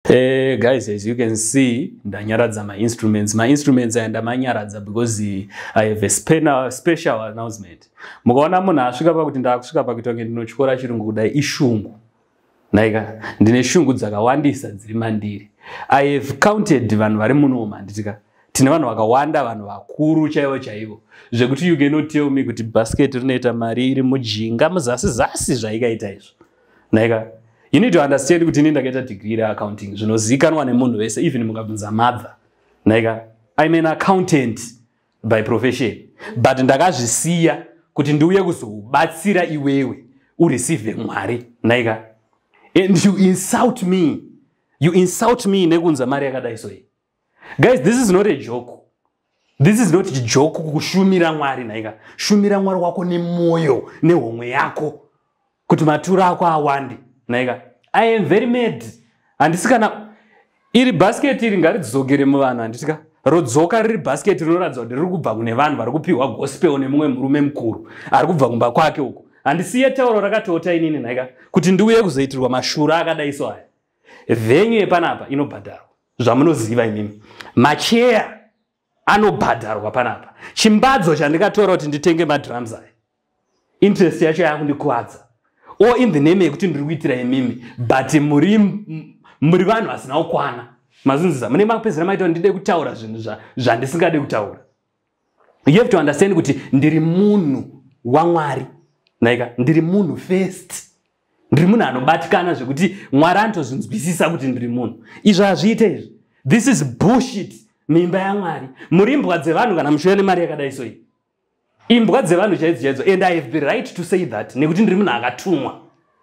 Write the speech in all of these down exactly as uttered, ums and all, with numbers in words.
Uh, guys, as you can see, ndanyaradza my instruments. My instruments are ndamanyaradza because I have a spena, special announcement. Mukaona munhu asvika pakuti ndakusvika pakuti wange ndinotyora chirungu kudai ishungu. Naika, ndine shungu dzakawandisa dziri mandiri. I have counted vanhu vari munoma nditika. Tine vanhu vakawanda, vanhu vakuru chaivo chaivo. Zvekuti you cannot tell me kuti basket rinoita mari iri mujinga muzasi zasi zvaikaita izvo. Naika, you need to understand kuti inini ndakaita degree reaccounting. Zvinozivikanwa nemunhu wese, even mukabvunza mother. Naika, I'm an accountant by profession. But ndakazvisiya kuti ndiuye kuzobatsira iwewe ureceive mwari. Naika, and you insult me. You insult me nekunza mari yakadai so. Guys, this is not a joke. This is not a joke kushumira mwari naika. Shumira mwari wako nemoyo, nehomwe yako. Kuti matura ako awande. Naika, I am very mad. Andisikana iri basket iri ngaridzokere muvanhu andisika. Rodzoka riri basket rinoratidza kuti riri kubva kune vanhu vari kupiwa gospel nemumwe murume mukuru. Ari kubva kumba kwake uko. Andisiye tauro rakatota inini naika kuti ndiuye kuzoitirwa mashura akadai so aya. Venue yepanapa inobhadharwa. Zvamunoziva imimi. Macheya anobhadharwa panapa. Chimbadzo chandikatora kuti nditenge madrums aya. Interest yacho yakundikuwadza. Or in the name yekuti ndiri kuitira imimi, but muri muri vanhu vasina kukwana. Mazunziza mune mapezera maita ndide kutaura zvinhu zvandisingade kutaura. You have to understand kuti ndiri munhu waMwari. Naika, ndiri munhu first. Ndiri munhu anobatikana zvekuti Mwari anotozvinzwisisa kuti ndiri munhu. Izvo hazviite izvi. This is bullshit. Mimba yaMwari. Muri imbwa dzevanhu kana mushure nemari yakadai so iyi. Imbwa dzevanhu chaidzo chaidzo. And I have the right to say that. Nekuti ndiri munhu akatumwa.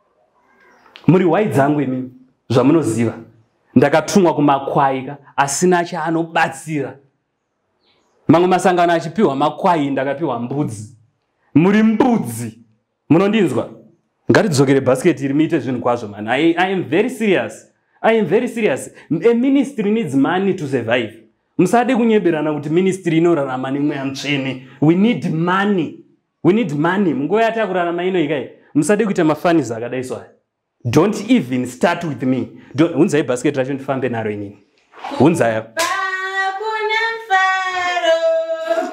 Muri wai dzangu imimi. Zvamunoziva. Ndakatumwa kumakwaika asina chaanobatsira. Mamwe masangano achipiwa makwai ndakapiwa mbudzi. Muri mbudzi. Munondinzwa? Ngatidzokere basket iri muite zvinhu kwazvo man. I, I am very serious. I am very serious. A ministry needs money to survive. Musade kunyeberana kuti ministry inorarama nemweya mutsvene. We need money. We need money. Munguva yatakurarama ino ikai. Musade kuita mafanizi akadai so aya. Don't even start with me. Don't, unzai basket racho ndifambe naro inini. Unzai.